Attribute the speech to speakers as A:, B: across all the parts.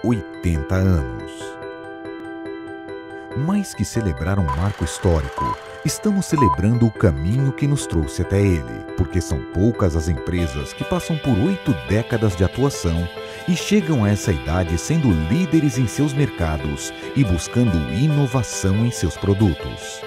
A: 80 anos. Mais que celebrar um marco histórico, estamos celebrando o caminho que nos trouxe até ele, porque são poucas as empresas que passam por 8 décadas de atuação e chegam a essa idade sendo líderes em seus mercados e buscando inovação em seus produtos.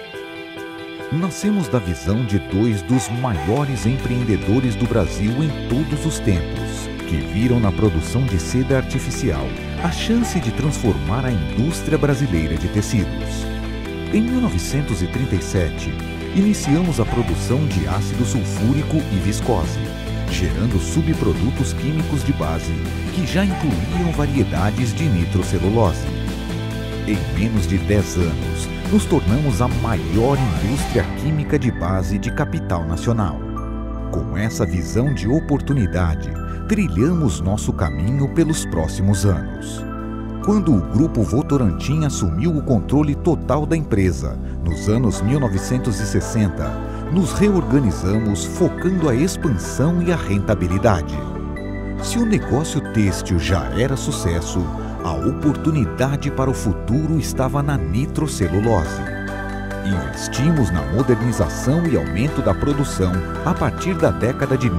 A: Nascemos da visão de dois dos maiores empreendedores do Brasil em todos os tempos, que viram na produção de seda artificial a chance de transformar a indústria brasileira de tecidos. Em 1937, iniciamos a produção de ácido sulfúrico e viscose, gerando subprodutos químicos de base que já incluíam variedades de nitrocelulose. Em menos de 10 anos, nos tornamos a maior indústria química de base de capital nacional. Com essa visão de oportunidade, trilhamos nosso caminho pelos próximos anos. Quando o Grupo Votorantim assumiu o controle total da empresa, nos anos 1960, nos reorganizamos focando a expansão e a rentabilidade. Se o negócio têxtil já era sucesso, a oportunidade para o futuro estava na nitrocelulose. Investimos na modernização e aumento da produção a partir da década de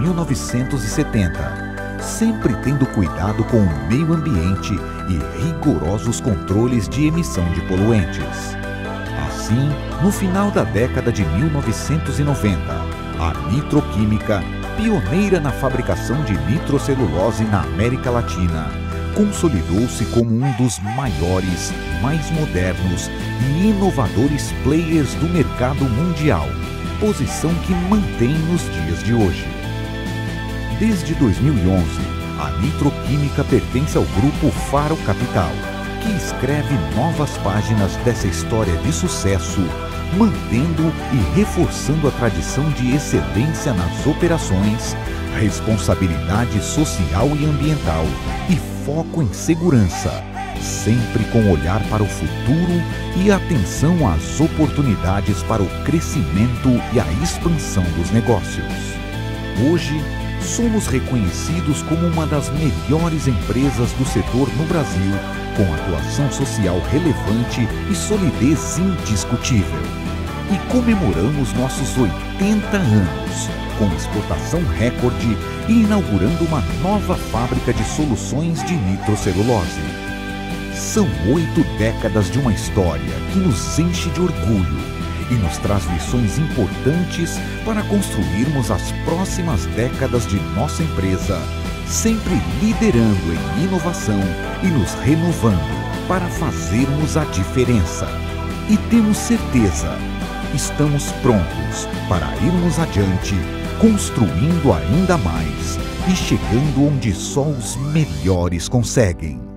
A: 1970, sempre tendo cuidado com o meio ambiente e rigorosos controles de emissão de poluentes. Assim, no final da década de 1990, a Nitroquímica, pioneira na fabricação de nitrocelulose na América Latina, consolidou-se como um dos maiores, mais modernos e inovadores players do mercado mundial, posição que mantém nos dias de hoje. Desde 2011, a Nitroquímica pertence ao grupo Faro Capital, que escreve novas páginas dessa história de sucesso, mantendo e reforçando a tradição de excelência nas operações, responsabilidade social e ambiental e foco em segurança, sempre com olhar para o futuro e atenção às oportunidades para o crescimento e a expansão dos negócios. Hoje, somos reconhecidos como uma das melhores empresas do setor no Brasil, com atuação social relevante e solidez indiscutível. E comemoramos nossos 80 anos, com exportação recorde e inaugurando uma nova fábrica de soluções de nitrocelulose. São 8 décadas de uma história que nos enche de orgulho e nos traz lições importantes para construirmos as próximas décadas de nossa empresa, sempre liderando em inovação e nos renovando para fazermos a diferença. E temos certeza, estamos prontos para irmos adiante, construindo ainda mais e chegando onde só os melhores conseguem.